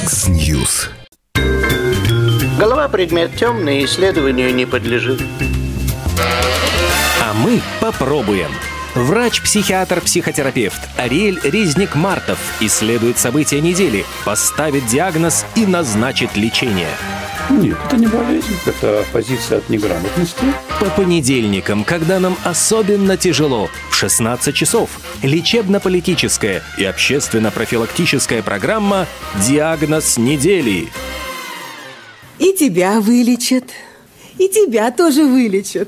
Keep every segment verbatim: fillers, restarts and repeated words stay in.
Яндекс.Ньюс. Голова предмет темный, исследованию не подлежит. А мы попробуем. Врач-психиатр-психотерапевт Ариэль Резник-Мартов исследует события недели, поставит диагноз и назначит лечение. Нет, это не болезнь, это позиция от неграмотности. По понедельникам, когда нам особенно тяжело, в шестнадцать часов лечебно-политическая и общественно-профилактическая программа «Диагноз недели». И тебя вылечат, и тебя тоже вылечат.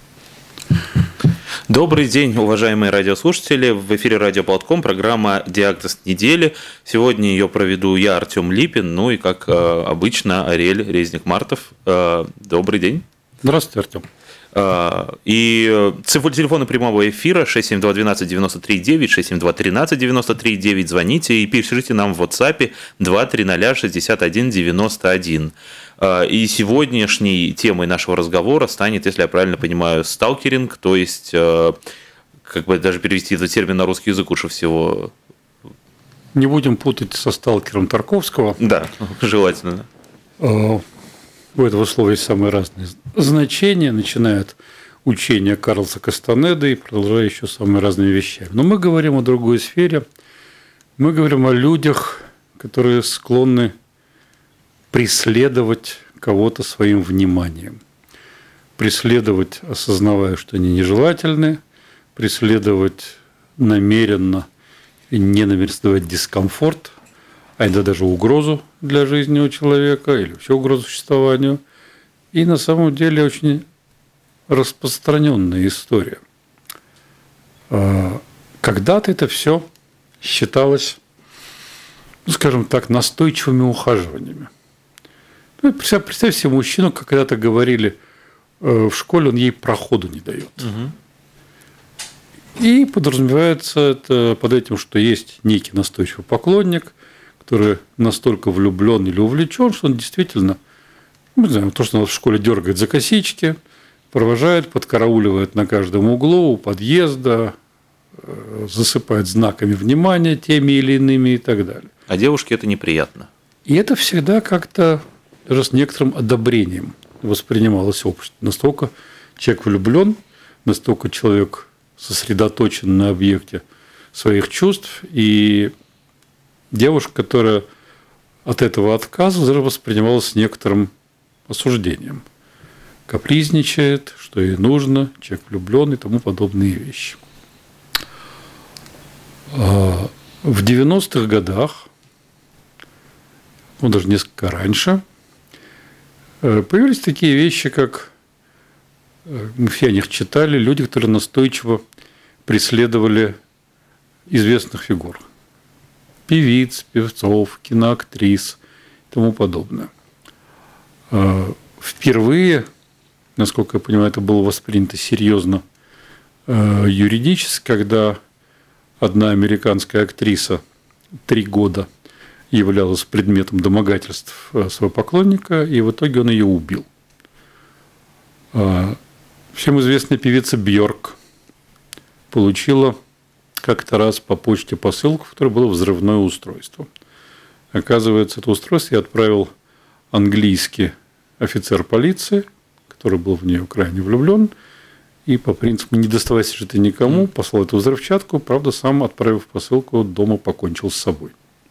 Добрый день, уважаемые радиослушатели. В эфире Радио Болтком, программа «Диагноз недели». Сегодня ее проведу я, Артем Липин, ну и, как э, обычно, Ариэль Резник-Мартов. Э, добрый день. Здравствуйте, Артем. Э, и цифры телефона прямого эфира шесть семь два один два девять три девять, шесть семь два один три девять три девять. Звоните и пишите нам в WhatsApp два три ноль шестьдесят один девяносто один. И сегодняшней темой нашего разговора станет, если я правильно понимаю, сталкеринг, то есть, как бы даже перевести этот термин на русский язык лучше всего. Не будем путать со сталкером Тарковского. Да, желательно. У этого слова есть самые разные значения, начиная от учения Карлса Кастанеды и продолжая еще самыми разными вещами. Но мы говорим о другой сфере. Мы говорим о людях, которые склонны преследовать кого-то своим вниманием. Преследовать, осознавая, что они нежелательны, преследовать намеренно и не намеренно создавать дискомфорт, а это даже угрозу для жизни у человека или вообще угрозу существованию. И на самом деле очень распространенная история. Когда-то это все считалось, ну, скажем так, настойчивыми ухаживаниями. Представь себе мужчину, как когда-то говорили в школе, он ей проходу не дает. Угу. И подразумевается это под этим, что есть некий настойчивый поклонник, который настолько влюблен или увлечен, что он действительно, ну, не знаю, то, что нас в школе дергает за косички, провожает, подкарауливает на каждом углу у подъезда, засыпает знаками внимания теми или иными и так далее. А девушке это неприятно. И это всегда как-то даже с некоторым одобрением воспринималось обществом. Настолько человек влюблен, настолько человек сосредоточен на объекте своих чувств, и девушка, которая от этого отказывалась, даже воспринималась с некоторым осуждением. Капризничает, что ей нужно, человек влюблен и тому подобные вещи. В девяностых годах, ну даже несколько раньше, появились такие вещи, как, мы все о них читали, люди, которые настойчиво преследовали известных фигур. Певиц, певцов, киноактрис и тому подобное. Впервые, насколько я понимаю, это было воспринято серьезно юридически, когда одна американская актриса три года являлась предметом домогательств своего поклонника, и в итоге он ее убил. Всем известная певица Бьорк получила как-то раз по почте посылку, в которой было взрывное устройство. Оказывается, это устройство я отправил английский офицер полиции, который был в нее крайне влюблен, и по принципу «не доставайся же ты никому», послал эту взрывчатку, правда, сам, отправив посылку, дома покончил с собой.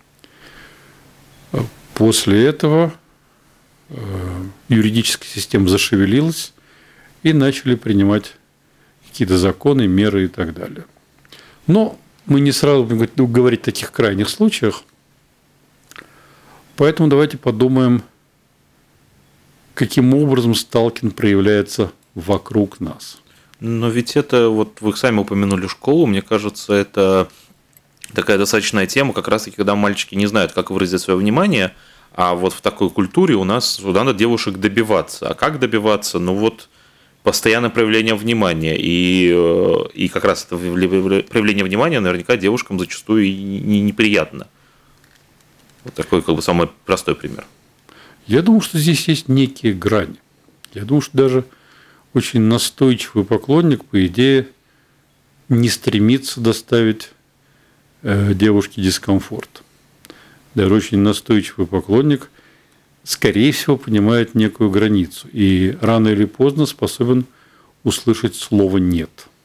После этого юридическая система зашевелилась, и начали принимать какие-то законы, меры и так далее. Но мы не сразу будем говорить о таких крайних случаях, поэтому давайте подумаем, каким образом сталкинг проявляется вокруг нас. Но ведь это, вот вы сами упомянули школу, мне кажется, это такая достаточная тема, как раз таки, когда мальчики не знают, как выразить свое внимание, а вот в такой культуре у нас надо девушек добиваться. А как добиваться? Ну вот постоянное проявление внимания. И, и как раз это проявление внимания наверняка девушкам зачастую и неприятно. Вот такой как бы самый простой пример. Я думаю, что здесь есть некие грани. Я думаю, что даже очень настойчивый поклонник, по идее, не стремится доставить девушке дискомфорт. даже очень настойчивый поклонник, скорее всего, понимает некую границу и рано или поздно способен услышать слово «нет».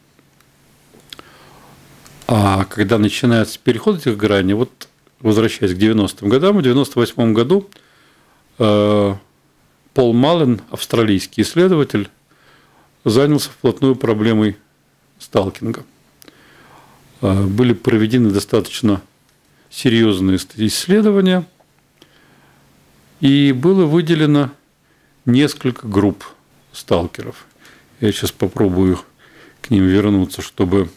А когда начинается переход этих граней, вот возвращаясь к девяностым годам, в девяносто восьмом году э, Пол Маллен, австралийский исследователь, занялся вплотную проблемой сталкинга. Э, были проведены достаточно серьезные исследования, и было выделено несколько групп сталкеров. Я сейчас попробую к ним вернуться, чтобы...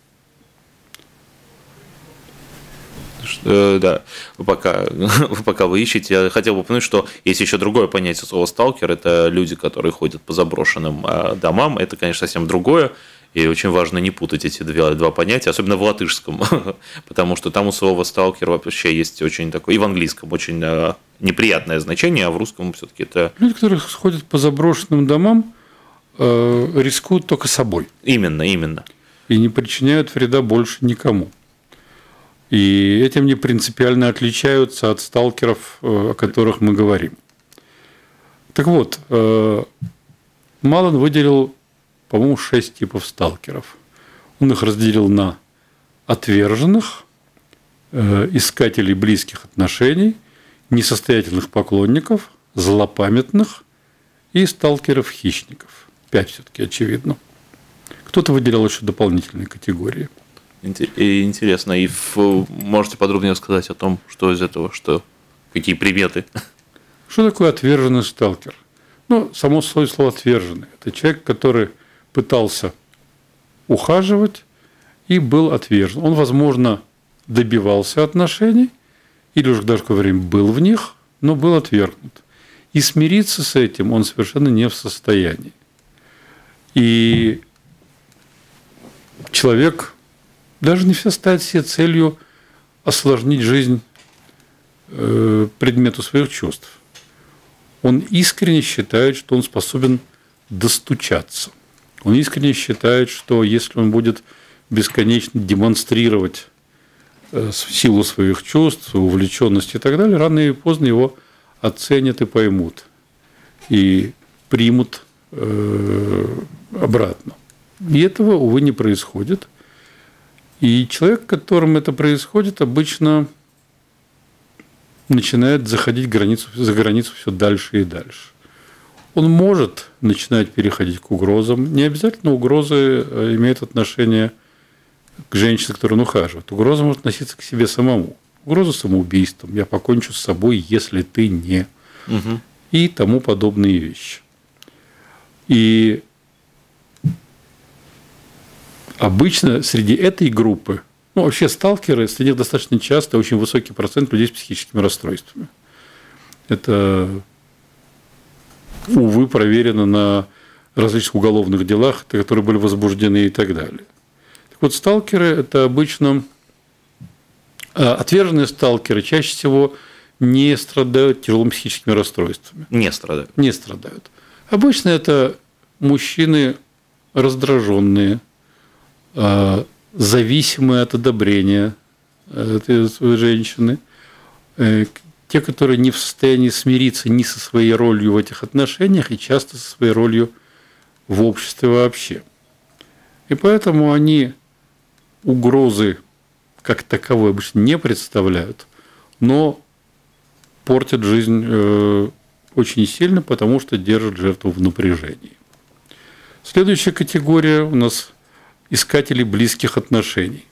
Да, пока, пока вы ищете, я хотел бы упомянуть, что есть еще другое понятие слова «сталкер». Это люди, которые ходят по заброшенным домам. Это, конечно, совсем другое. И очень важно не путать эти два, два понятия, особенно в латышском, потому что там у слова «сталкер» вообще есть очень такое, и в английском очень неприятное значение, а в русском все-таки это… Люди, которые ходят по заброшенным домам, рискуют только собой. Именно, именно. И не причиняют вреда больше никому. И этим не принципиально отличаются от сталкеров, о которых мы говорим. Так вот, Маллен выделил, по-моему, шесть типов сталкеров. Он их разделил на отверженных, искателей близких отношений, несостоятельных поклонников, злопамятных и сталкеров-хищников. Пять все-таки, очевидно. Кто-то выделял еще дополнительные категории. Интересно. И можете подробнее сказать о том, что из этого, что какие приметы? Что такое отверженный сталкер? Ну, само свое слово «отверженный». Это человек, который пытался ухаживать и был отвержен. Он, возможно, добивался отношений, или уже даже какое время был в них, но был отвергнут. И смириться с этим он совершенно не в состоянии. И человек даже не всегда ставит себе целью осложнить жизнь предмету своих чувств. Он искренне считает, что он способен достучаться. Он искренне считает, что если он будет бесконечно демонстрировать силу своих чувств, свою увлеченность и так далее, рано или поздно его оценят и поймут, и примут обратно. И этого, увы, не происходит. И человек, которым это происходит, обычно начинает заходить границу, за границу все дальше и дальше. Он может начинать переходить к угрозам. Не обязательно угрозы имеют отношение к женщине, которую он ухаживает. Угроза может относиться к себе самому. Угроза самоубийством. Я покончу с собой, если ты не. Угу. И тому подобные вещи. И обычно среди этой группы, ну, вообще сталкеры, среди них достаточно часто очень высокий процент людей с психическими расстройствами. Это, увы, проверено на различных уголовных делах, которые были возбуждены и так далее. Так вот, сталкеры – это обычно… Отверженные сталкеры чаще всего не страдают тяжелыми психическими расстройствами. Не страдают. Не страдают. Обычно это мужчины раздраженные, зависимые от одобрения этой женщины, те, которые не в состоянии смириться ни со своей ролью в этих отношениях и часто со своей ролью в обществе вообще. И поэтому они угрозы как таковой обычно не представляют, но портят жизнь очень сильно, потому что держат жертву в напряжении. Следующая категория у нас искатели близких отношений.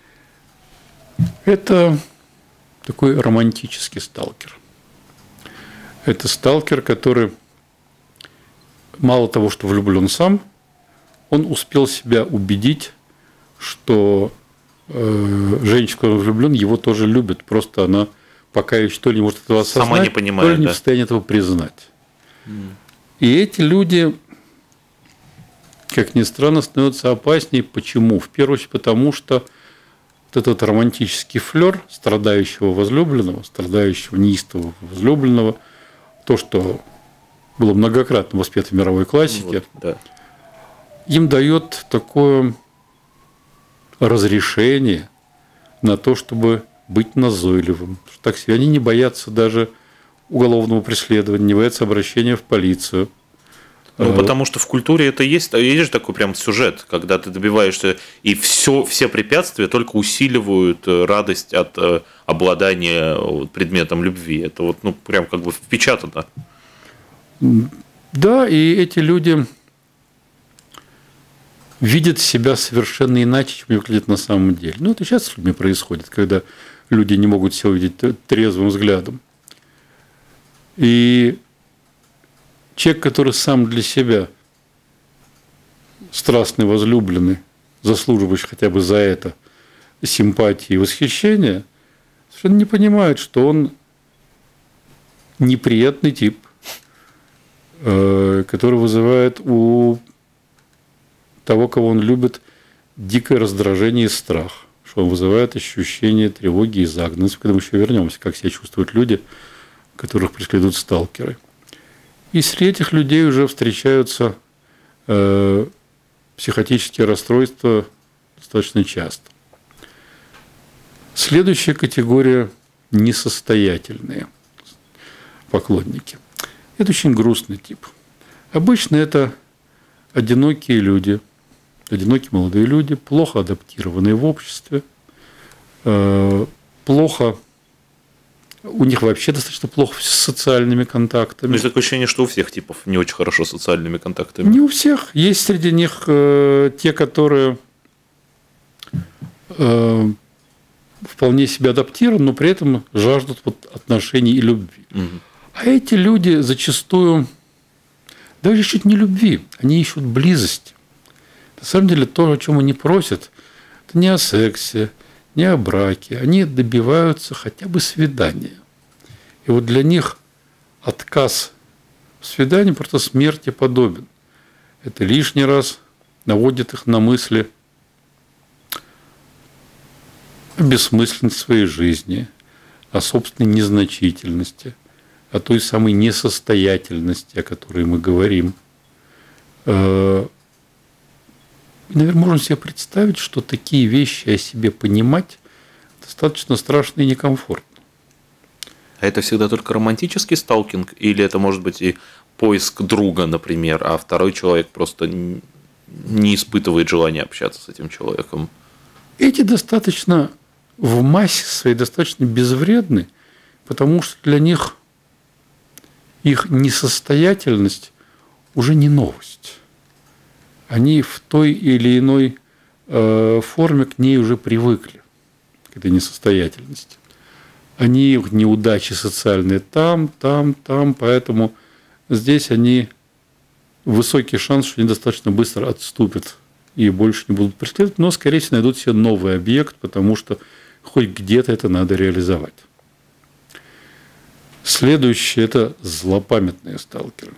Это такой романтический сталкер. Это сталкер, который мало того, что влюблен сам, он успел себя убедить, что э, женщина, в которую он влюблен, его тоже любит. Просто она пока еще то ли не может этого осознать, сама не понимает, то ли не да? в состоянии этого признать. Mm. И эти люди, как ни странно, становятся опаснее. Почему? В первую очередь потому, что вот этот романтический флер страдающего возлюбленного, страдающего неистового возлюбленного, то, что было многократно воспето в мировой классике, вот, да. им дает такое разрешение на то, чтобы быть назойливым. Так себе они не боятся даже уголовного преследования, не боятся обращения в полицию. Ну, потому что в культуре это есть, есть же такой прям сюжет, когда ты добиваешься, и все, все препятствия только усиливают радость от обладания предметом любви. Это вот, ну, прям как бы впечатано. Да, и эти люди видят себя совершенно иначе, чем выглядят на самом деле. Ну, это сейчас с людьми происходит, когда люди не могут себя увидеть трезвым взглядом. И человек, который сам для себя страстный, возлюбленный, заслуживающий хотя бы за это симпатии и восхищения, совершенно не понимает, что он неприятный тип, который вызывает у того, кого он любит, дикое раздражение и страх, что он вызывает ощущение тревоги и загнанности. Когда мы еще вернемся, как себя чувствуют люди, которых преследуют сталкеры. И среди этих людей уже встречаются э, психотические расстройства достаточно часто. Следующая категория – несостоятельные поклонники. Это очень грустный тип. Обычно это одинокие люди, одинокие молодые люди, плохо адаптированные в обществе, э, плохо... У них вообще достаточно плохо с социальными контактами. Есть такое ощущение, что у всех типов не очень хорошо с социальными контактами. Не у всех. Есть среди них э, те, которые э, вполне себя адаптированы, но при этом жаждут вот отношений и любви. Угу. А эти люди зачастую даже ищут не любви, они ищут близости. На самом деле то, о чем они просят, это не о сексе, не о браке, они добиваются хотя бы свидания. И вот для них отказ в свидании просто смерти подобен. Это лишний раз наводит их на мысли о бессмысленности своей жизни, о собственной незначительности, о той самой несостоятельности, о которой мы говорим. И, наверное, можно себе представить, что такие вещи о себе понимать достаточно страшно и некомфортно. А это всегда только романтический сталкинг? Или это может быть и поиск друга, например, а второй человек просто не испытывает желания общаться с этим человеком? Эти достаточно в массе своей достаточно безвредны, потому что для них их несостоятельность уже не новость. Они в той или иной э, форме к ней уже привыкли, к этой несостоятельности. Они, их неудачи социальные там, там, там, поэтому здесь они, высокий шанс, что они достаточно быстро отступят и больше не будут преследовать, но, скорее всего, найдут себе новый объект, потому что хоть где-то это надо реализовать. Следующее – это злопамятные сталкеры.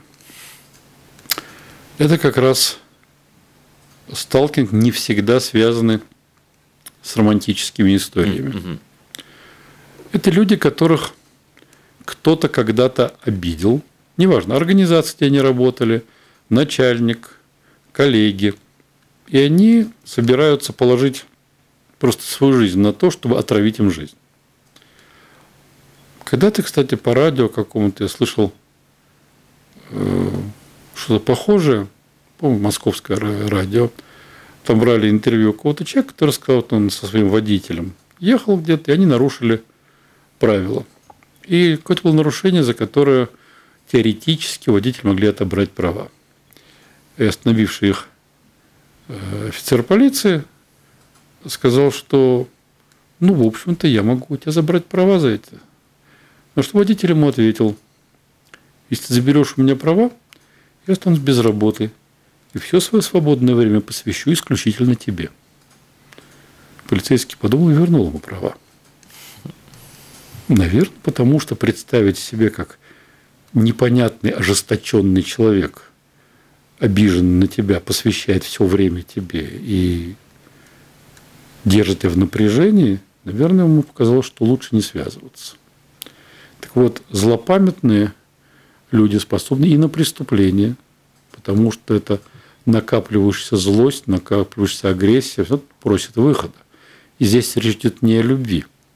Это как раз сталкинг, не всегда связаны с романтическими историями. Mm-hmm. Это люди, которых кто-то когда-то обидел. Неважно, организация, где они работали, начальник, коллеги. И они собираются положить просто свою жизнь на то, чтобы отравить им жизнь. Когда-то, кстати, по радио какому-то я слышал э, что-то похожее, по-моему, московское радио, там брали интервью какого-то человека, который сказал, что он со своим водителем ехал где-то, и они нарушили правила. И какое-то было нарушение, за которое теоретически водители могли отобрать права. И остановивший их офицер полиции сказал, что, ну, в общем-то, я могу у тебя забрать права за это. На что водитель ему ответил: если ты заберешь у меня права, я останусь без работы. И все свое свободное время посвящу исключительно тебе. Полицейский подумал и вернул ему права. Наверное, потому что представить себе, как непонятный, ожесточенный человек, обиженный на тебя, посвящает все время тебе и держит тебя в напряжении, наверное, ему показалось, что лучше не связываться. Так вот, злопамятные люди способны и на преступление, потому что это накапливающаяся злость, накапливающаяся агрессия, все просит выхода. И здесь речь идет не о любви,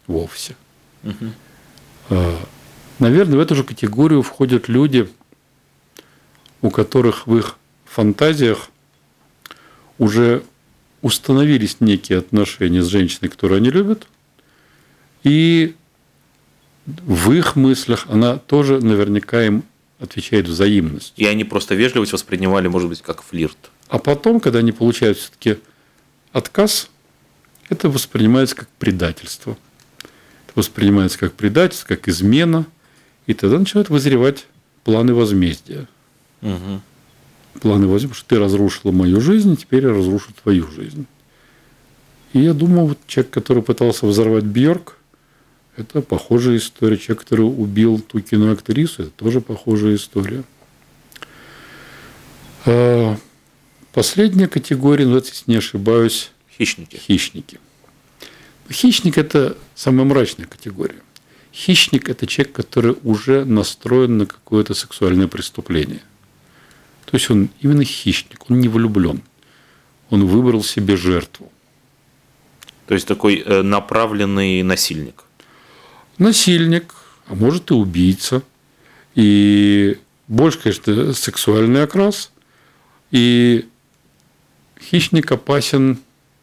вовсе. Угу. Наверное, в эту же категорию входят люди, у которых в их фантазиях уже установились некие отношения с женщиной, которую они любят, и в их мыслях она тоже наверняка им отвечает взаимностью. И они просто вежливость воспринимали, может быть, как флирт. А потом, когда они получают все-таки отказ, это воспринимается как предательство. Это воспринимается как предательство, как измена, и тогда начинают вызревать планы возмездия. Угу. Планы возьмем, что ты разрушила мою жизнь, теперь я разрушу твою жизнь. И я думаю, вот человек, который пытался взорвать Бьорк, это похожая история. Человек, который убил ту киноактрису, это тоже похожая история. Последняя категория, ну, если не ошибаюсь, хищники. Хищники. Хищник – это самая мрачная категория. Хищник – это человек, который уже настроен на какое-то сексуальное преступление. То есть он именно хищник, он не влюблен. Он выбрал себе жертву. То есть такой направленный насильник. Насильник, а может и убийца. И больше, конечно, сексуальный окрас. И хищник опасен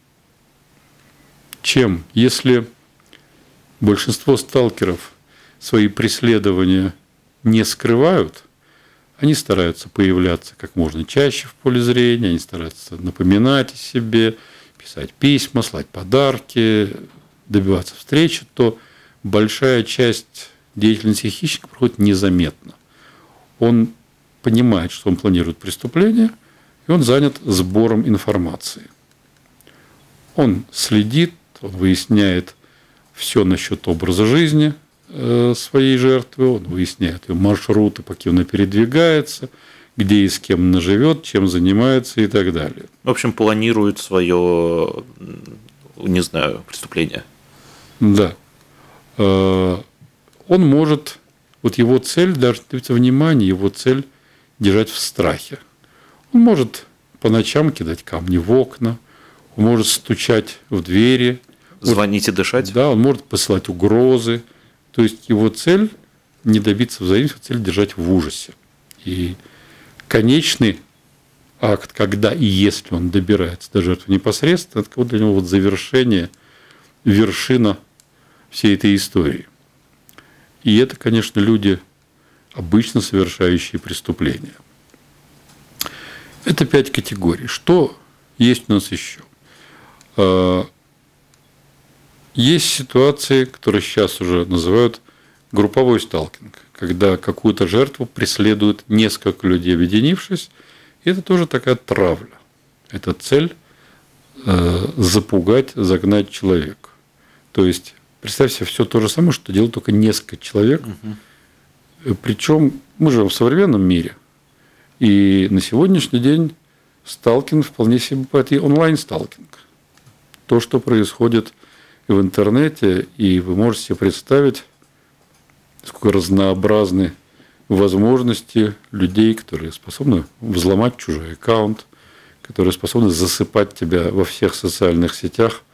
чем? Если большинство сталкеров свои преследования не скрывают, они стараются появляться как можно чаще в поле зрения, они стараются напоминать о себе, писать письма, слать подарки, добиваться встречи, то большая часть деятельности хищника проходит незаметно. Он понимает, что он планирует преступление, и он занят сбором информации. Он следит, он выясняет все насчет образа жизни своей жертвы, он выясняет ее маршруты, по каким она передвигается, где и с кем она живет, чем занимается и так далее. В общем, планирует свое, не знаю, преступление. Да. Он может, вот его цель, даже внимание, его цель держать в страхе. Он может по ночам кидать камни в окна, он может стучать в двери. Звонить и дышать? Да, он может посылать угрозы. То есть его цель не добиться взаимности, цель держать в ужасе. И конечный акт, когда и если он добирается до жертвы непосредственно, это для него вот завершение, вершина всей этой истории. И это, конечно, люди, обычно совершающие преступления. Это пять категорий. Что есть у нас еще? Есть ситуации, которые сейчас уже называют групповой сталкинг, когда какую-то жертву преследуют несколько людей, объединившись, и это тоже такая травля. Это цель э, запугать, загнать человека. То есть, представь себе, все то же самое, что делают только несколько человек. Угу. Причем мы живем в современном мире, и на сегодняшний день сталкинг вполне себе и онлайн-сталкинг. То, что происходит в интернете, и вы можете себе представить, сколько разнообразны возможности людей, которые способны взломать чужой аккаунт, которые способны засыпать тебя во всех социальных сетях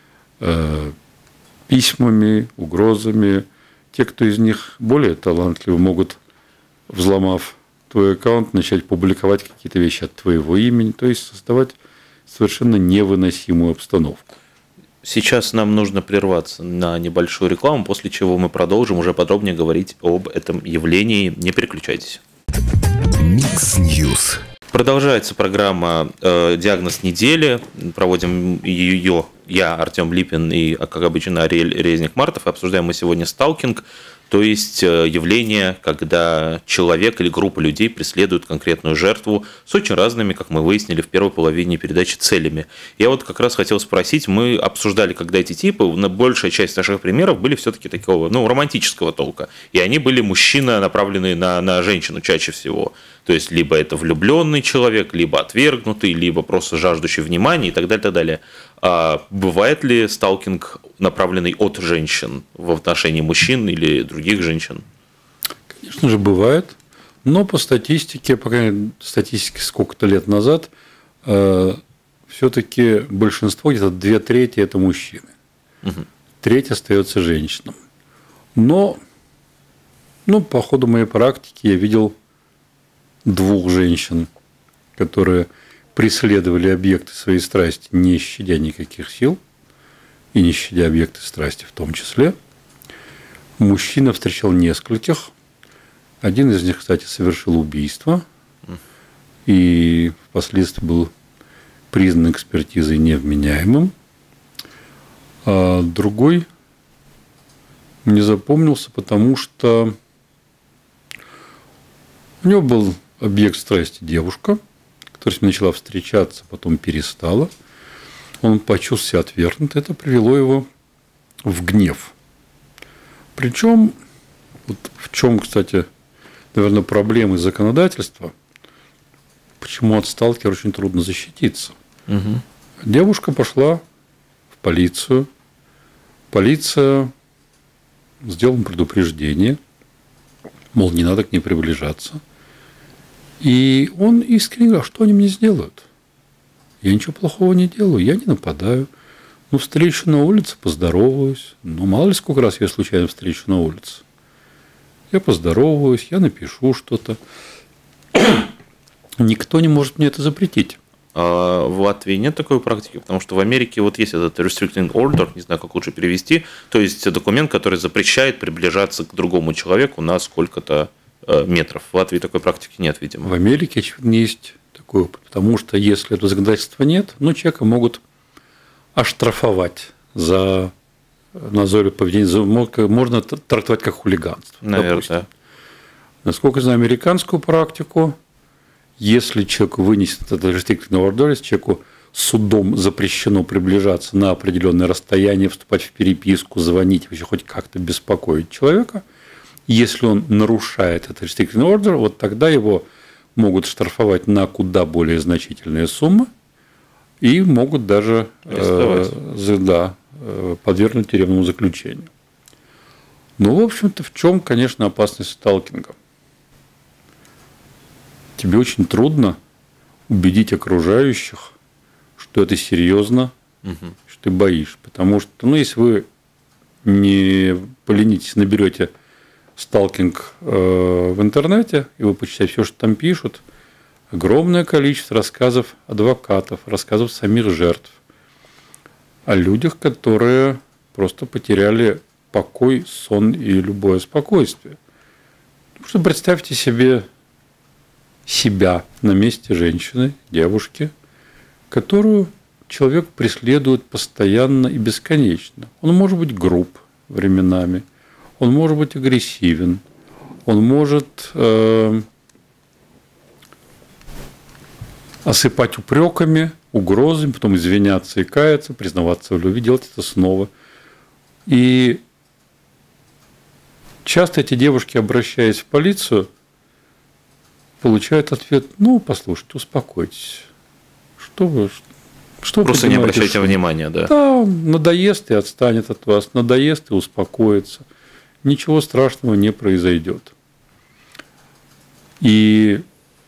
э, письмами, угрозами. Те, кто из них более талантливы, могут, взломав твой аккаунт, начать публиковать какие-то вещи от твоего имени, то есть создавать совершенно невыносимую обстановку. Сейчас нам нужно прерваться на небольшую рекламу, после чего мы продолжим уже подробнее говорить об этом явлении. Не переключайтесь. Микс Ньюс. Продолжается программа э, «Диагноз недели». Проводим ее я, Артем Липин, и, как обычно, Ариэль Резник-Мартов. Обсуждаем мы сегодня сталкинг, то есть явление, когда человек или группа людей преследуют конкретную жертву с очень разными, как мы выяснили в первой половине передачи, целями. Я вот как раз хотел спросить, мы обсуждали, когда эти типы, большая часть наших примеров были все-таки такого, ну, романтического толка. И они были мужчины, направленные на, на женщину чаще всего. То есть, либо это влюбленный человек, либо отвергнутый, либо просто жаждущий внимания и так далее, так далее. А бывает ли сталкинг, направленный от женщин в отношении мужчин или других женщин? Конечно же, бывает. Но по статистике, по крайней мере, статистике сколько-то лет назад, э, все-таки большинство, где-то две трети – это мужчины. Угу. треть остается женщинам. Но, ну, по ходу моей практики я видел двух женщин, которые преследовали объекты своей страсти, не щадя никаких сил, и не щадя объекты страсти в том числе. Мужчина встречал нескольких. Один из них, кстати, совершил убийство и впоследствии был признан экспертизой невменяемым. А другой мне запомнился, потому что у него был объект страсти девушка, которая с ним начала встречаться, потом перестала. Он почувствовал себя отвергнут. Это привело его в гнев. Причем, вот в чем, кстати, наверное, проблемы законодательства, почему от сталкера очень трудно защититься. Угу. Девушка пошла в полицию. Полиция сделала предупреждение, мол, не надо к ней приближаться. И он искренне говорил, что они мне сделают? Я ничего плохого не делаю, я не нападаю. Ну, встречу на улице, поздороваюсь. Ну, мало ли сколько раз я случайно встречу на улице. Я поздороваюсь, я напишу что-то. Никто не может мне это запретить. А в Латвии нет такой практики, потому что в Америке вот есть этот restricting order, не знаю, как лучше перевести, то есть документ, который запрещает приближаться к другому человеку на сколько-то метров. В Латвии такой практики нет, видимо. В Америке, очевидно, есть такой опыт, потому что если этого законодательства нет, ну, человека могут оштрафовать за назойливое поведение, можно трактовать как хулиганство. Наверное, допустим. да. Насколько я знаю американскую практику, если человеку вынесен этот restricted order, если человеку судом запрещено приближаться на определенное расстояние, вступать в переписку, звонить, вообще хоть как-то беспокоить человека, если он нарушает этот restricted order, вот тогда его могут штрафовать на куда более значительные суммы и могут даже э, да, подвергнуть тюремному заключению. Ну, в общем-то, в чем, конечно, опасность сталкинга? Тебе очень трудно убедить окружающих, что это серьезно, угу. что ты боишься. Потому что, ну, если вы не поленитесь, наберете сталкинг э, в интернете, и вы почитаете все, что там пишут, огромное количество рассказов адвокатов, рассказов самих жертв о людях, которые просто потеряли покой, сон и любое спокойствие. Потому что представьте себе себя на месте женщины, девушки, которую человек преследует постоянно и бесконечно. Он может быть груб временами, он может быть агрессивен, он может э, осыпать упреками, угрозами, потом извиняться и каяться, признаваться в любви, делать это снова. И часто эти девушки, обращаясь в полицию, получают ответ: ну, послушайте, успокойтесь. Что вы, что Просто не обращайте шум? внимания, да? Да, надоест и отстанет от вас, надоест и успокоится. Ничего страшного не произойдет. И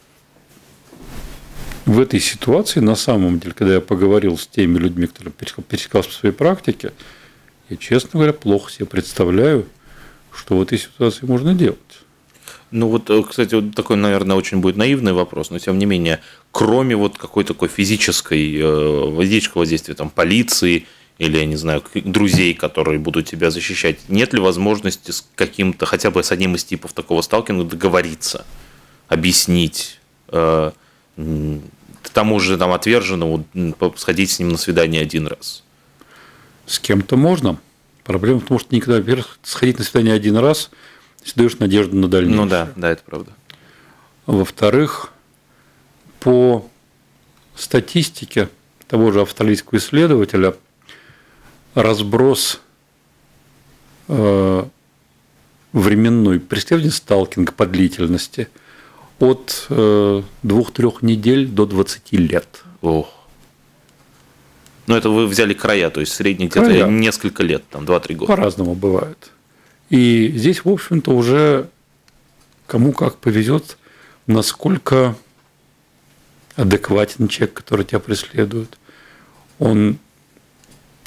в этой ситуации, на самом деле, когда я поговорил с теми людьми, которые пересекался в своей практике, я, честно говоря, плохо себе представляю, что в этой ситуации можно делать. Ну вот, кстати, вот такой, наверное, очень будет наивный вопрос, но тем не менее, кроме вот какой-то такой физической, физического действия, там, полиции или, я не знаю, друзей, которые будут тебя защищать, нет ли возможности с каким-то, хотя бы с одним из типов такого сталкинга договориться, объяснить э, тому же там отверженному, сходить с ним на свидание один раз? С кем-то можно. Проблема в том, что никогда, во-первых, сходить на свидание один раз – если даешь надежду на дальнейшее. Ну да, да, это правда. Во-вторых, по статистике того же австралийского исследователя, разброс э, временной преследования сталкинга по длительности от э, двух-трех недель до двадцати лет. Ох. Ну, это вы взяли края, то есть средний где-то несколько лет, там два-три года. По-разному бывает. И здесь, в общем-то, уже кому как повезет, насколько адекватен человек, который тебя преследует. Он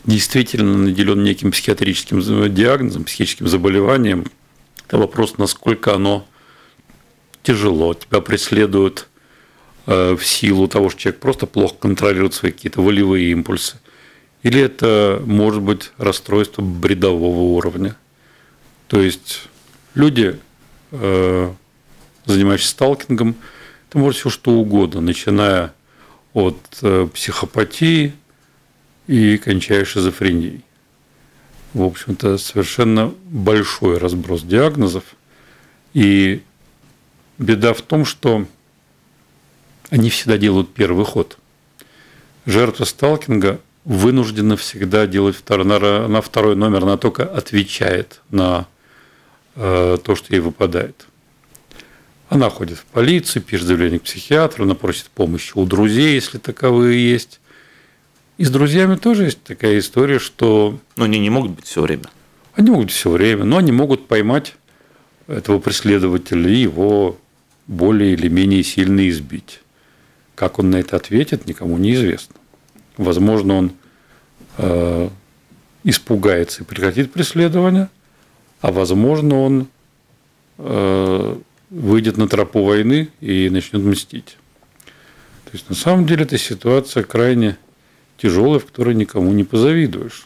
действительно наделен неким психиатрическим диагнозом, психическим заболеванием, это вопрос, насколько оно тяжело, тебя преследуют в силу того, что человек просто плохо контролирует свои какие-то волевые импульсы, или это может быть расстройство бредового уровня. То есть люди, занимающиеся сталкингом, это может все что угодно, начиная от психопатии и кончая шизофренией. В общем-то, совершенно большой разброс диагнозов. И беда в том, что они всегда делают первый ход. Жертва сталкинга вынуждена всегда делать второй, на второй номер, она только отвечает на э, то, что ей выпадает. Она ходит в полицию, пишет заявление к психиатру, она просит помощи у друзей, если таковые есть. И с друзьями тоже есть такая история, что… Но они не могут быть все время. Они могут быть все время, но они могут поймать этого преследователя и его более или менее сильно избить. Как он на это ответит, никому не известно. Возможно, он э, испугается и прекратит преследование, а возможно, он э, выйдет на тропу войны и начнет мстить. То есть, на самом деле, эта ситуация крайне тяжелая, в которой никому не позавидуешь.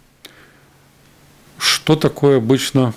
Что такое обычно,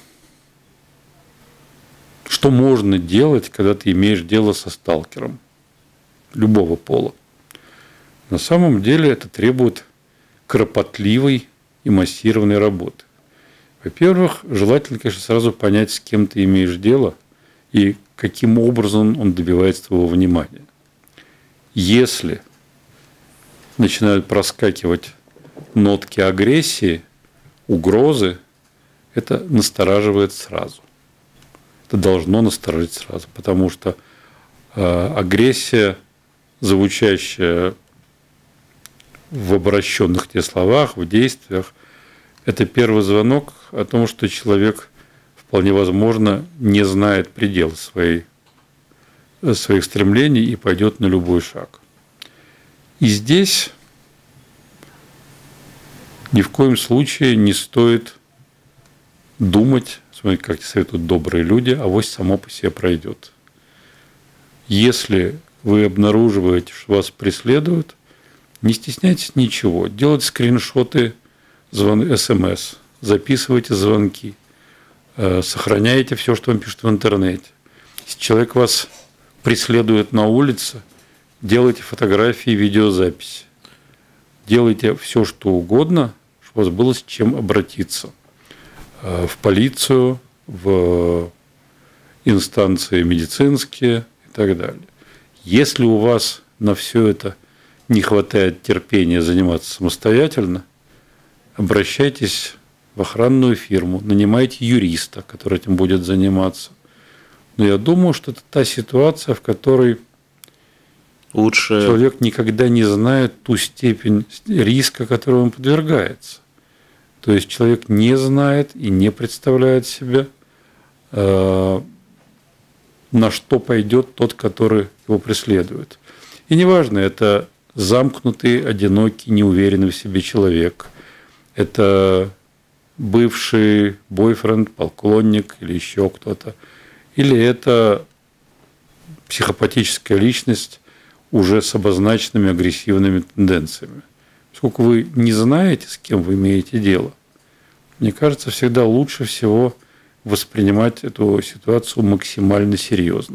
что можно делать, когда ты имеешь дело со сталкером любого пола? На самом деле это требует кропотливой и массированной работы. Во-первых, желательно, конечно, сразу понять, с кем ты имеешь дело и каким образом он добивается твоего внимания. Если начинают проскакивать нотки агрессии, угрозы, это настораживает сразу. Это должно насторожить сразу, потому что э, агрессия, звучащая в обращенных тебе словах, в действиях, это первый звонок о том, что человек вполне возможно не знает предела своей, своих стремлений и пойдет на любой шаг. И здесь ни в коем случае не стоит думать, смотрите, как советуют добрые люди, авось само по себе пройдет. Если вы обнаруживаете, что вас преследуют, не стесняйтесь ничего. Делайте скриншоты звон... СМС, записывайте звонки, сохраняйте все, что вам пишут в интернете. Если человек вас преследует на улице, делайте фотографии, видеозаписи. Делайте все, что угодно, чтобы у вас было с чем обратиться. В полицию, в инстанции медицинские и так далее. Если у вас на все это не хватает терпения заниматься самостоятельно, обращайтесь в охранную фирму, нанимайте юриста, который этим будет заниматься. Но я думаю, что это та ситуация, в которой лучше человек никогда не знает ту степень риска, которой он подвергается. То есть человек не знает и не представляет себе, на что пойдет тот, который его преследует. И неважно, это замкнутый, одинокий, неуверенный в себе человек, это бывший бойфренд, поклонник или еще кто-то, или это психопатическая личность уже с обозначенными агрессивными тенденциями. Поскольку вы не знаете, с кем вы имеете дело, мне кажется, всегда лучше всего воспринимать эту ситуацию максимально серьезно.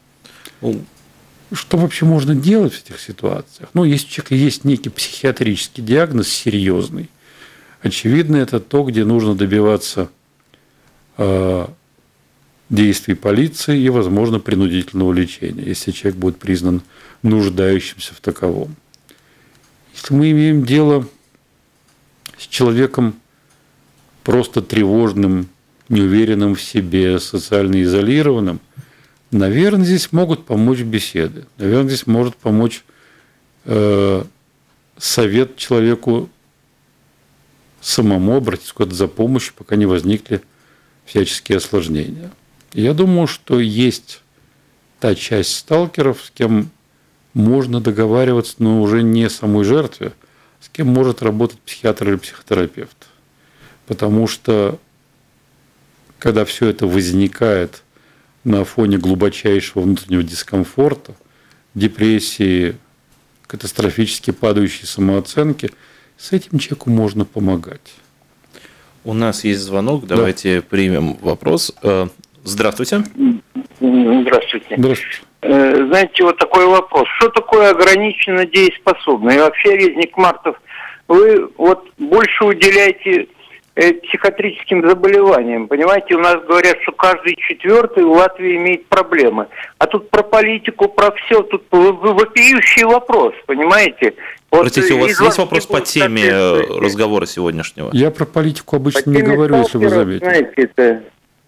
Что вообще можно делать в этих ситуациях? Ну, если у человека есть некий психиатрический диагноз серьезный, очевидно, это то, где нужно добиваться э, действий полиции и, возможно, принудительного лечения, если человек будет признан нуждающимся в таковом. Если мы имеем дело с человеком просто тревожным, неуверенным в себе, социально изолированным, наверное, здесь могут помочь беседы. Наверное, здесь может помочь э, совет человеку самому обратиться куда-то за помощью, пока не возникли всяческие осложнения. И я думаю, что есть та часть сталкеров, с кем можно договариваться, но уже не самой жертве, с кем может работать психиатр или психотерапевт. Потому что, когда все это возникает на фоне глубочайшего внутреннего дискомфорта, депрессии, катастрофически падающей самооценки, с этим человеку можно помогать. У нас есть звонок, давайте да. примем вопрос. Здравствуйте. Здравствуйте. Здравствуйте. Знаете, вот такой вопрос. Что такое ограниченно дееспособный? И вообще, Резник Мартов, вы вот больше уделяете психиатрическим заболеваниям. Понимаете, у нас говорят, что каждый четвертый в Латвии имеет проблемы. А тут про политику, про все, тут вопиющий вопрос, понимаете? Вот простите, у вас есть вопрос по теме разговора сегодняшнего? Я про политику обычно не говорю, если вы заметите. Знаете, это...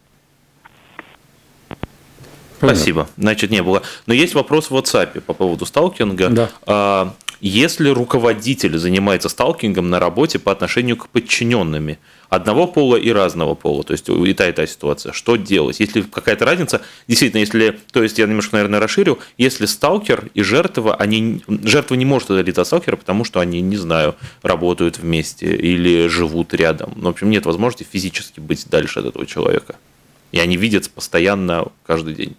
Спасибо. Значит, не было. Но есть вопрос в WhatsApp по поводу сталкинга. Да. Если руководитель занимается сталкингом на работе по отношению к подчиненным одного пола и разного пола, то есть и та, и та ситуация, что делать? Есть ли какая-то разница? Действительно, если, то есть я немножко, наверное, расширю, если сталкер и жертва, они, жертва не может удалиться от сталкера, потому что они, не знаю, работают вместе или живут рядом. Ну, в общем, нет возможности физически быть дальше от этого человека. И они видятся постоянно каждый день.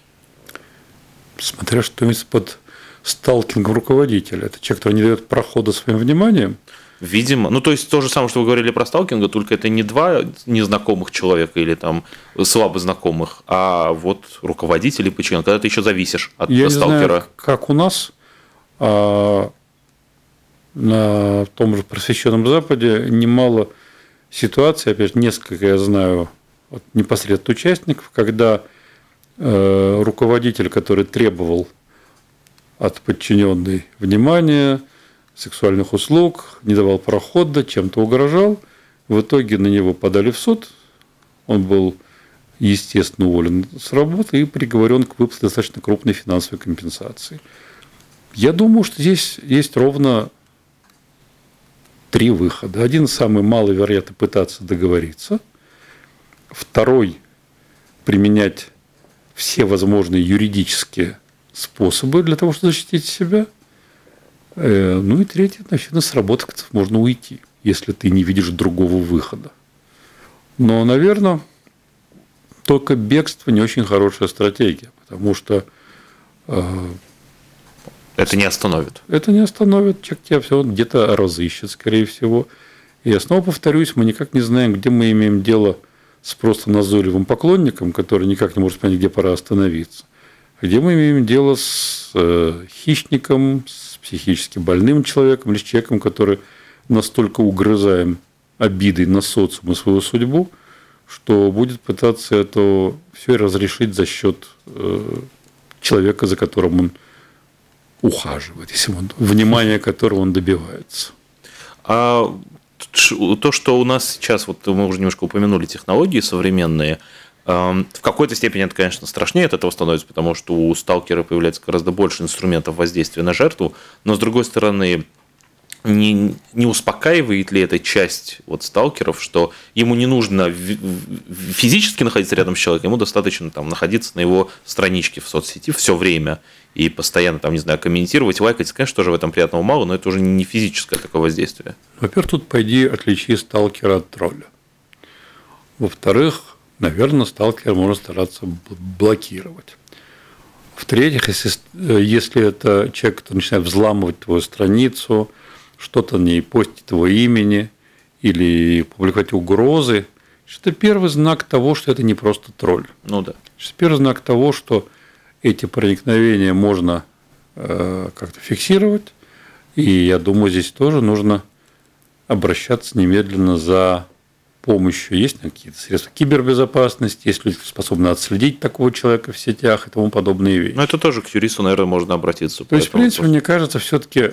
Смотря что из-под сталкингом руководителя. Это человек, который не дает прохода своим вниманием. Видимо. Ну, то есть, то же самое, что вы говорили про сталкинга, только это не два незнакомых человека или там слабо знакомых, а вот руководители подчиненные, когда ты еще зависишь от Я сталкера. Не знаю, как у нас а на том же просвещенном Западе немало ситуаций, опять же, несколько я знаю от непосредственно участников, когда э, руководитель, который требовал от подчиненной внимания, сексуальных услуг, не давал прохода, чем-то угрожал. В итоге на него подали в суд. Он был, естественно, уволен с работы и приговорен к выплате достаточно крупной финансовой компенсации. Я думаю, что здесь есть ровно три выхода. Один, самый маловероятный, пытаться договориться. Второй – применять все возможные юридические способы для того, чтобы защитить себя. Ну и третье, наверное, с работы можно уйти, если ты не видишь другого выхода. Но, наверное, только бегство не очень хорошая стратегия, потому что это не остановит. Это не остановит. Человек тебя все равно где-то разыщет, скорее всего. И я снова повторюсь, мы никак не знаем, где мы имеем дело с просто назойливым поклонником, который никак не может понять, где пора остановиться. Где мы имеем дело с э, хищником, с психически больным человеком или с человеком, который настолько угрызаем обидой на социум и свою судьбу, что будет пытаться это все разрешить за счет э, человека, за которым он ухаживает, если он, внимание которого он добивается. А то, что у нас сейчас, вот мы уже немножко упомянули технологии современные, в какой-то степени это, конечно, страшнее от этого становится, потому что у сталкера появляется гораздо больше инструментов воздействия на жертву, но, с другой стороны, не, не успокаивает ли эта часть вот сталкеров, что ему не нужно физически находиться рядом с человеком, ему достаточно там, находиться на его страничке в соцсети все время и постоянно, там, не знаю, комментировать, лайкать, конечно, тоже в этом приятного мало, но это уже не физическое такое воздействие. Во-первых, тут пойди отличи сталкера от тролля. Во-вторых, наверное, сталкера можно стараться блокировать. В-третьих, если, если это человек, который начинает взламывать твою страницу, что-то на ней постить его имени или публиковать угрозы, это первый знак того, что это не просто тролль. Ну да. Это первый знак того, что эти проникновения можно э, как-то фиксировать. И я думаю, здесь тоже нужно обращаться немедленно за помощью. Есть какие-то средства кибербезопасности, есть люди, способны отследить такого человека в сетях и тому подобные вещи. Ну, это тоже к юристу, наверное, можно обратиться. То есть, в принципе, вопросу. Мне кажется, все-таки,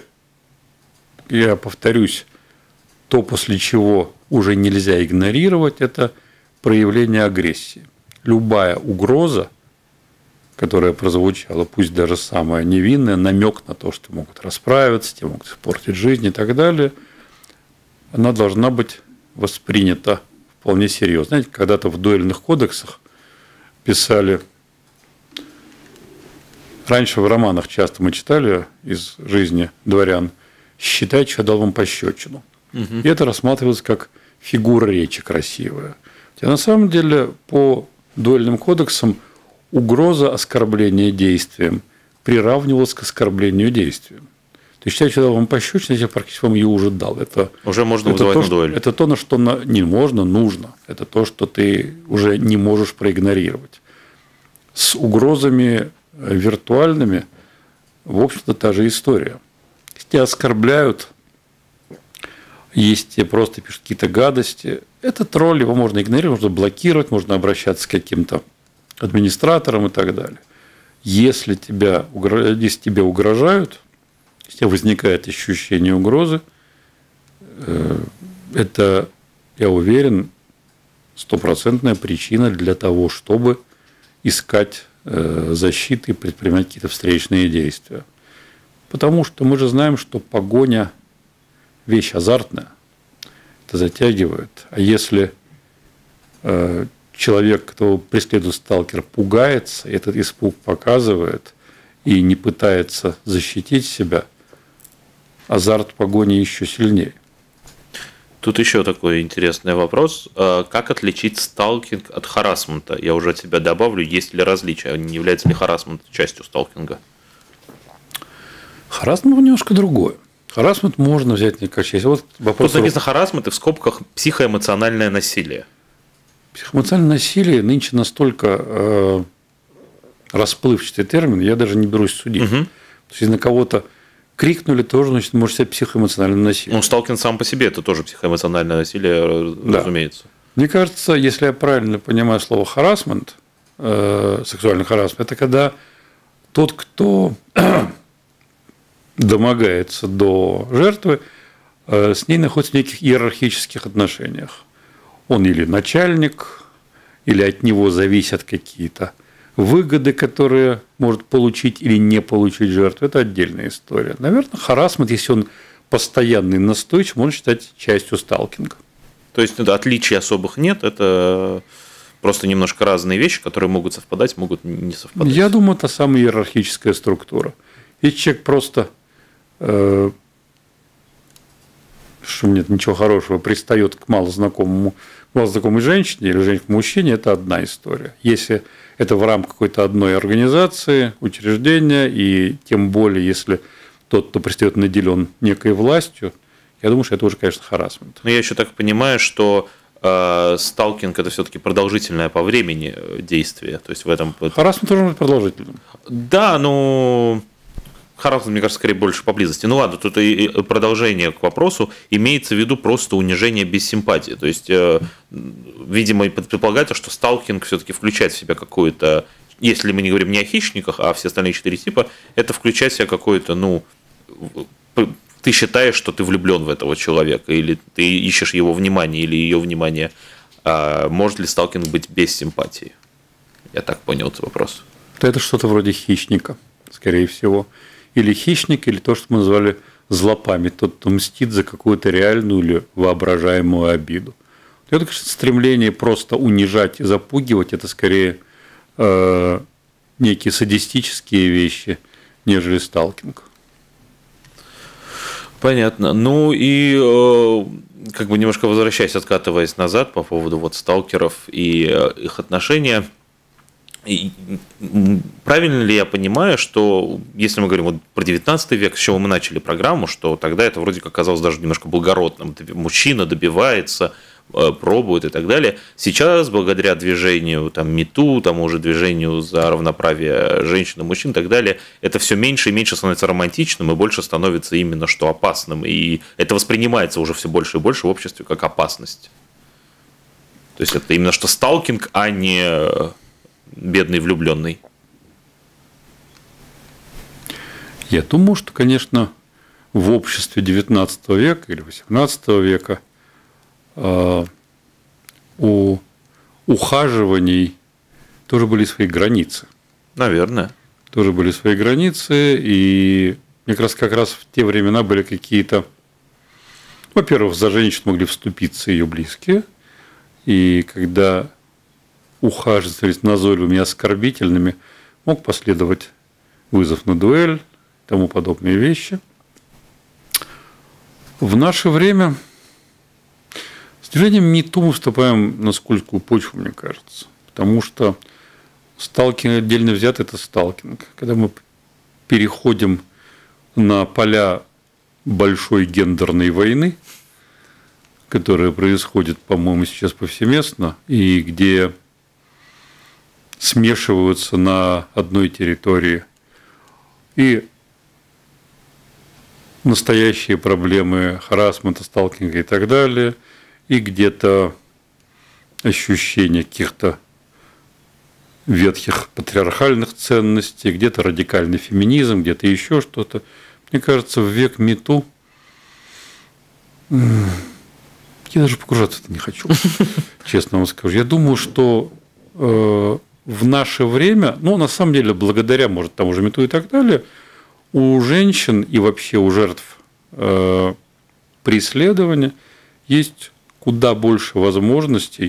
я повторюсь, то, после чего уже нельзя игнорировать, это проявление агрессии. Любая угроза, которая прозвучала, пусть даже самая невинная, намек на то, что могут расправиться, те могут испортить жизнь и так далее, она должна быть воспринято вполне серьезно. Знаете, когда-то в дуэльных кодексах писали, раньше в романах часто мы читали из жизни дворян, считает, что дал вам пощечину. Угу. И это рассматривалось как фигура речи красивая. Хотя на самом деле по дуэльным кодексам угроза оскорбления действием приравнивалась к оскорблению действием. То есть, человек дал вам пощечину, я практически вам ее уже дал. Это, уже можно это вызывать то, на дуэль. Это то, на что на, не можно, нужно. Это то, что ты уже не можешь проигнорировать. С угрозами виртуальными, в общем-то, та же история. Если тебя оскорбляют, если тебе просто пишут какие-то гадости, это тролль, его можно игнорировать, можно блокировать, можно обращаться к каким-то администраторам и так далее. Если, тебя, если тебе угрожают, если у тебя возникает ощущение угрозы, это, я уверен, стопроцентная причина для того, чтобы искать защиты и предпринимать какие-то встречные действия. Потому что мы же знаем, что погоня – вещь азартная, это затягивает. А если человек, кто преследует сталкер, пугается, этот испуг показывает и не пытается защитить себя, азарт погони еще сильнее. Тут еще такой интересный вопрос. Как отличить сталкинг от харассмента? Я уже от себя добавлю, есть ли различия, не является ли харассмент частью сталкинга? Харассмент немножко другое. Харассмент можно взять не как часть. Вот вопрос. Тут написано харассмент и в скобках психоэмоциональное насилие. Психоэмоциональное насилие нынче настолько э, расплывчатый термин, я даже не берусь судить. Угу. То есть, если на кого-то крикнули, тоже, значит, может быть психоэмоциональное насилие. Ну, сталкинг сам по себе – это тоже психоэмоциональное насилие, да. Разумеется. Мне кажется, если я правильно понимаю слово харассмент, э, сексуальный харассмент, это когда тот, кто домогается до жертвы, э, с ней находится в неких иерархических отношениях. Он или начальник, или от него зависят какие-то выгоды, которые может получить или не получить жертва, это отдельная история. Наверное, харассмент, если он постоянный, настойчивый, можно считать частью сталкинга. То есть отличий особых нет, это просто немножко разные вещи, которые могут совпадать, могут не совпадать. Я думаю, это самая иерархическая структура. Если человек просто, э, что нет ничего хорошего, пристает к малознакомому, малознакомой женщине или женщине к мужчине, это одна история. Если это в рамках какой-то одной организации, учреждения, и тем более, если тот, кто пристает, наделен некой властью, я думаю, что это уже, конечно, харассмент. Но я еще так понимаю, что э, сталкинг – это все-таки продолжительное по времени действие. То есть в этом… Харассмент должен быть продолжительным. Да, но… Харассмент, мне кажется, скорее больше поблизости. Ну ладно, тут и продолжение к вопросу. Имеется в виду просто унижение без симпатии. То есть, видимо, предполагается, что сталкинг все-таки включает в себя какую-то, если мы не говорим не о хищниках, а все остальные четыре типа, это включает в себя какое-то, ну, ты считаешь, что ты влюблен в этого человека, или ты ищешь его внимание, или ее внимание. А может ли сталкинг быть без симпатии? Я так понял этот вопрос. Это что-то вроде хищника, скорее всего. Или хищник, или то, что мы назвали злопамять, тот, кто мстит за какую-то реальную или воображаемую обиду. Это, конечно, стремление просто унижать и запугивать, это скорее э, некие садистические вещи, нежели сталкинг. Понятно. Ну и э, как бы немножко возвращаясь, откатываясь назад по поводу вот сталкеров и э, их отношения. И правильно ли я понимаю, что если мы говорим вот про девятнадцатый век, с чего мы начали программу, что тогда это вроде как казалось даже немножко благородным. Мужчина добивается, пробует и так далее. Сейчас, благодаря движению там, МИТУ, тому же движению за равноправие женщин и мужчин и так далее, это все меньше и меньше становится романтичным и больше становится именно что опасным. И это воспринимается уже все больше и больше в обществе как опасность. То есть это именно что сталкинг, а не бедный влюбленный. Я думаю, что, конечно, в обществе девятнадцатого века или восемнадцатого века э, у ухаживаний тоже были свои границы. Наверное. Тоже были свои границы, и мне кажется, как раз в те времена были какие-то… Во-первых, за женщину могли вступиться ее близкие, и когда ухаживались назойливыми и оскорбительными, мог последовать вызов на дуэль, тому подобные вещи. В наше время с движением МИТУ мы вступаем на скользкую почву, мне кажется. Потому что сталкинг, отдельно взят, это сталкинг. Когда мы переходим на поля большой гендерной войны, которая происходит, по-моему, сейчас повсеместно, и где смешиваются на одной территории и настоящие проблемы харассмента, сталкинга и так далее, и где-то ощущение каких-то ветхих патриархальных ценностей, где-то радикальный феминизм, где-то еще что-то. Мне кажется, в век МИТУ я даже погружаться в это не хочу, честно вам скажу. Я думаю, что в наше время, ну, на самом деле, благодаря, может, тому же МИТУ и так далее, у женщин и вообще у жертв преследования есть куда больше возможностей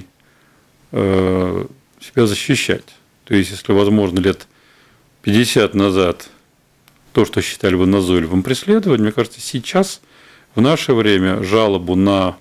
себя защищать. То есть, если, возможно, лет пятьдесят назад то, что считали бы назойливым преследованием, мне кажется, сейчас, в наше время, жалобу на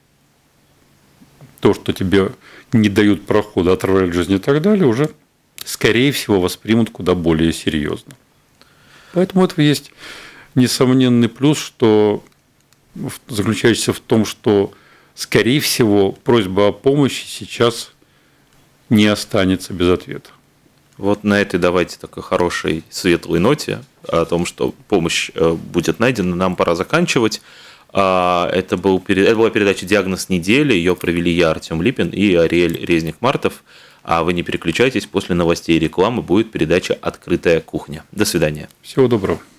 то, что тебе не дают прохода, отравляют жизнь и так далее, уже, скорее всего, воспримут куда более серьезно. Поэтому это есть несомненный плюс, что заключающийся в том, что, скорее всего, просьба о помощи сейчас не останется без ответа. Вот на этой давайте такой хорошей светлой ноте о том, что помощь будет найдена, нам пора заканчивать. Это, был, это была передача «Диагноз недели». Ее провели я, Артем Липин, и Ариэль Резник-Мартов. А вы не переключайтесь, после новостей и рекламы будет передача «Открытая кухня». До свидания. Всего доброго.